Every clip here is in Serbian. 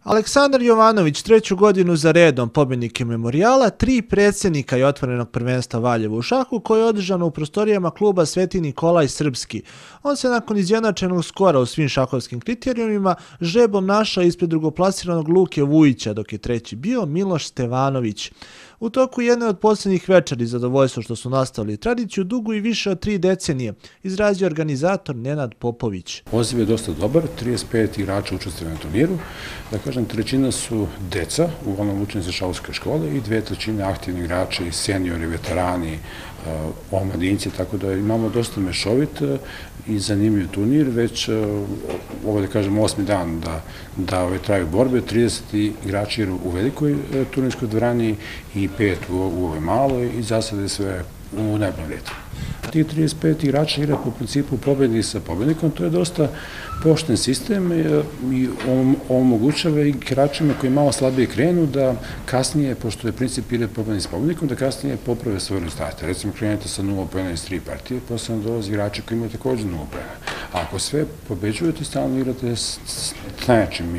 Aleksandar Jovanović treću godinu za redom pobjednik je memorijala, 3 predsjednika i otvorenog prvenstva Valjevo u šahu koje je održano u prostorijama kluba Sveti Nikolaj Srpski. On se nakon izjednačenog skora u svim šahovskim kriterijumima žrebom našao ispred drugoplasiranog Luke Vujića, dok je treći bio Miloš Stevanović. U toku jedne od posljednjih večeri zadovoljstvo što su nastavili tradiciju dugu i više od 3 decenije, izrazio organizator Nenad Popović. Odziv je dosta dobar, 35 igrača učestvuje na turniru. Da kažem, trećina su deca, uglavnom učenici šahovske škole i 2/3 aktivni igrači, seniori, veterani, omladinci, tako da imamo dosta mešovit i zanimljiv turnir. Već, ovo da kažem, 8. dan da traju borbe, 30 igrači igraju u velikoj turnirskoj dvorani i 5 u ovoj maloj i za sada je sve u najboljem redu. Tih 35 igrača igra po principu pobjednik sa pobjednikom, to je dosta pošten sistem i omogućava igračima koji malo slabije krenu da kasnije, pošto je princip igra pobjednik s pobjednikom, da kasnije poprave svoje rezultate. Recimo, krenete sa 0 poena iz 3 partije, posle dolazi igrači koji imaju također 0 poena. A ako sve pobeđujete, stalno igrate s najjačim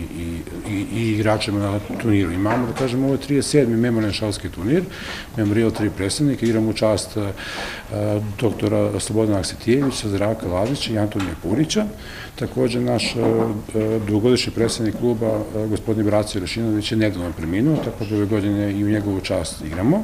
i igračima na turniru. Imamo, da kažem, ovo je 37. memorijalni šahovski turnir, memorijal 3 predsjednika, igramo u čast doktora Slobodana Aksetijevića, Zdravka Lazića i Antonija Purića. Također, naš dugogodišnji predsjednik kluba, gospodin Braco Rašinović, je nedavno preminuo, tako da ove godine i u njegovu čast igramo.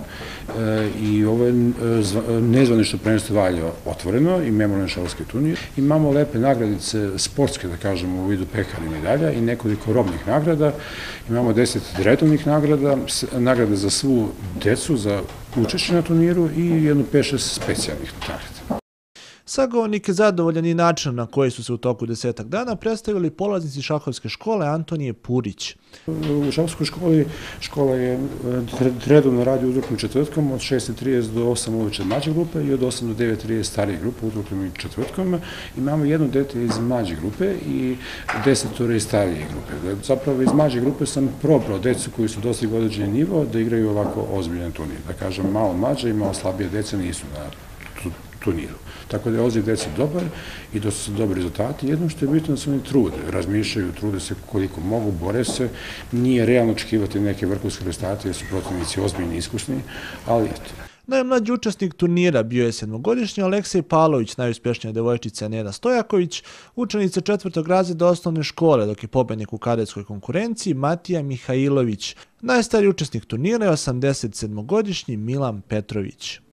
I ovo je nezvanično prvenstvo Valjevo otvoreno i memorijalni šahovski turnir. Imamo lepe nagradice sportske, da kažemo, u vidu pehara i medalja i nekoliko robnih nagrada. Imamo 10 redovnih nagrada, nagrade za svu decu, za učešće na turniru i jednu 5-6 specijalnih nagrada. Sagovornik je zadovoljan i način na koji su se u toku 10 dana predstavili polaznici šahovske škole Antonije Purić. U šahovskoj školi škola je redovno radi utorkom i četvrtkom od 6:30 do 8 uveče mlađe grupe i od 8 do 9:30 starije grupe utorkom i četvrtkom. Imamo jedno dete iz mlađe grupe i 10 iz starije grupe. Zapravo iz mlađe grupe sam probrao decu koji su dostigli određeni nivo da igraju ovako ozbiljan turnir. Da kažem, malo mlađe i malo slabije dece nisu na turniru. Tako da je odziv deci dobar i da su dobri rezultati. Jedno što je bitno da se oni trude, razmišljaju, trude se koliko mogu, bore se. Nije realno očekivati neke vrhunske rezultate jer su protivnici ozbiljni i iskusni, ali eto. Najmlađi učesnik turnira bio je 7-godišnji Aleksej Pavlović, najuspješnija devojčica Neda Stojaković, učenica 4. razreda osnovne škole, dok je pobjednik u kadetskoj konkurenciji Matija Mihajlović. Najstariji učesnik turnira je 87-godišnji Milan Petrović.